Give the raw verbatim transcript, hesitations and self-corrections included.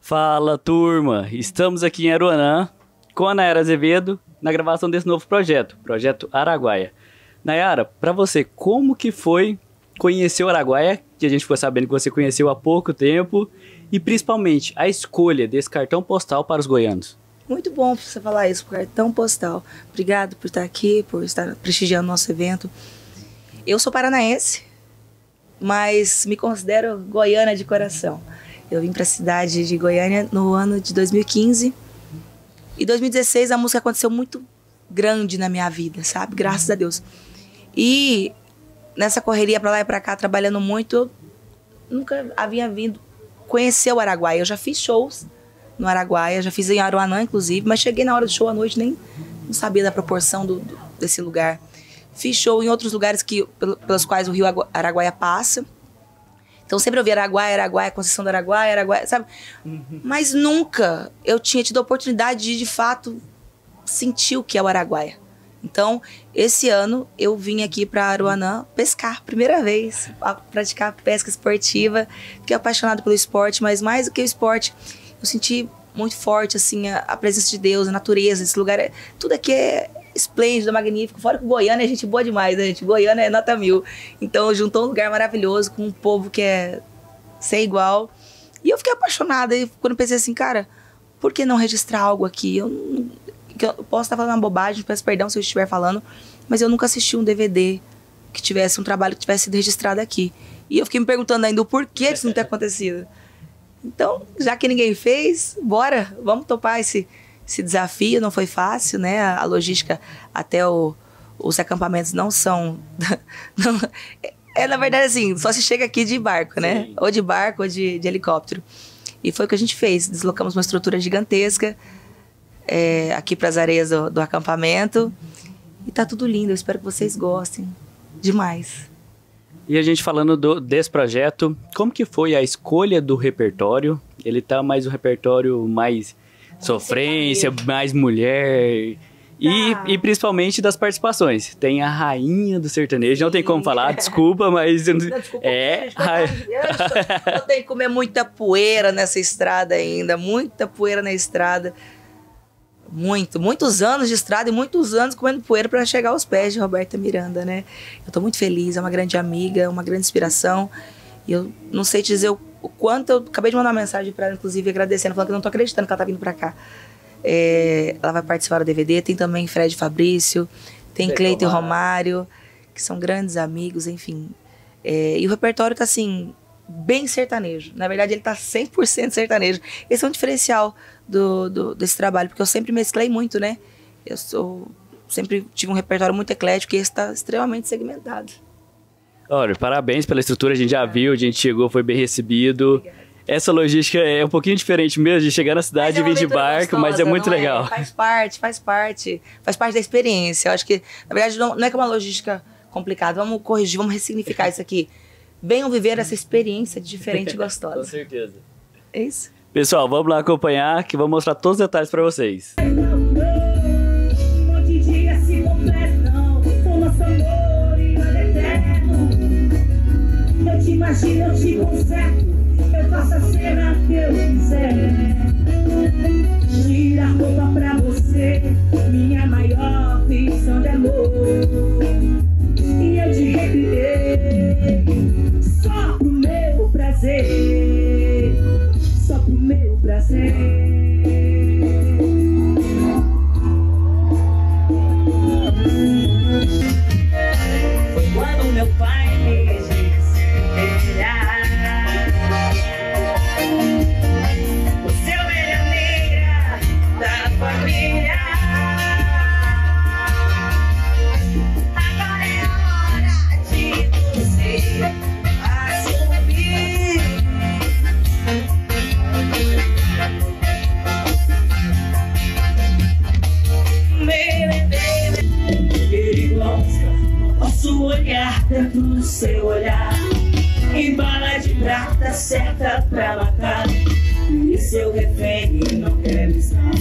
Fala, turma! Estamos aqui em Aruanã com a Nayara Azevedo na gravação desse novo projeto, Projeto Araguaia. Nayara, para você, como que foi conhecer o Araguaia, que a gente ficou sabendo que você conheceu há pouco tempo, e principalmente a escolha desse cartão postal para os goianos? Muito bom você falar isso, cartão postal. Obrigado por estar aqui, por estar prestigiando o nosso evento. Eu sou paranaense, mas me considero goiana de coração. Eu vim para a cidade de Goiânia no ano de dois mil e quinze. E em dois mil e dezesseis a música aconteceu muito grande na minha vida, sabe? Graças a Deus. E nessa correria para lá e para cá, trabalhando muito, eu nunca havia vindo conhecer o Araguaia. Eu já fiz shows no Araguaia, já fiz em Aruanã, inclusive, mas cheguei na hora do show à noite, nem não sabia da proporção do, do, desse lugar. Fiz show em outros lugares que, pelos quais o rio Araguaia passa. Então sempre eu via Araguaia, Araguaia, Conceição do Araguaia, Araguaia, sabe? Uhum. Mas nunca eu tinha tido a oportunidade de, de fato, sentir o que é o Araguaia. Então, esse ano eu vim aqui para Aruanã pescar, primeira vez, a praticar pesca esportiva. Fiquei apaixonado pelo esporte, mas mais do que o esporte, eu senti muito forte, assim, a, a presença de Deus, a natureza, esse lugar, é, tudo aqui é esplêndido, magnífico. Fora que o Goiânia é gente boa demais, né, gente? Goiânia é nota mil. Então, juntou um lugar maravilhoso com um povo que é sem igual. E eu fiquei apaixonada. E quando eu pensei assim, cara, por que não registrar algo aqui? Eu, não, eu posso estar falando uma bobagem, peço perdão se eu estiver falando, mas eu nunca assisti um D V D que tivesse um trabalho que tivesse sido registrado aqui. E eu fiquei me perguntando ainda o porquê disso não ter acontecido. Então, já que ninguém fez, bora, vamos topar esse... Esse desafio. Não foi fácil, né? A logística até o, os acampamentos não são... não, é, na verdade, assim, só se chega aqui de barco, né? Sim. Ou de barco ou de, de helicóptero. E foi o que a gente fez. Deslocamos uma estrutura gigantesca é, aqui para as areias do, do acampamento. E tá tudo lindo. Eu espero que vocês gostem demais. E a gente falando do, desse projeto, como que foi a escolha do repertório? Ele tá mais um repertório mais... sofrência, mais mulher e, ah. e principalmente das participações. Tem a rainha do sertanejo, não tem como falar, desculpa, mas... Não, desculpa, é... Eu, eu tenho que comer muita poeira nessa estrada ainda, muita poeira na estrada. Muito, muitos anos de estrada e muitos anos comendo poeira para chegar aos pés de Roberta Miranda, né? Eu tô muito feliz, é uma grande amiga, uma grande inspiração. E eu não sei te dizer o O quanto eu acabei de mandar uma mensagem para ela, inclusive, agradecendo, falando que eu não tô acreditando que ela tá vindo para cá. É, ela vai participar do D V D, tem também Fred Fabrício, tem Cleiton Romário, que são grandes amigos, enfim. É, e o repertório tá, assim, bem sertanejo. Na verdade, ele tá cem por cento sertanejo. Esse é um diferencial do, do, desse trabalho, porque eu sempre mesclei muito, né? Eu sou, sempre tive um repertório muito eclético e esse tá extremamente segmentado. Olha, parabéns pela estrutura, a gente já viu, a gente chegou, foi bem recebido. Obrigada. Essa logística é um pouquinho diferente mesmo, de chegar na cidade e vir de barco, gostosa, mas é muito legal. É? Faz parte, faz parte, faz parte da experiência. Eu acho que, na verdade, não, não é que é uma logística complicada, vamos corrigir, vamos ressignificar isso aqui. Venham viver essa experiência diferente e gostosa. Com certeza. É isso. Pessoal, vamos lá acompanhar, que vou mostrar todos os detalhes para vocês. Eu te imagino, eu te conserto, eu faço a cena que eu quiser. Tira a roupa pra você, minha maior ficção de amor. E eu te recriei, só pro meu prazer, só pro meu prazer. Foi quando meu pai me você é a ovelha negra da família. Agora é a hora de você assumir. Perigosa, posso olhar dentro do seu olhar. Em bala de prata certa pra matar. E seu refém não quer me estar.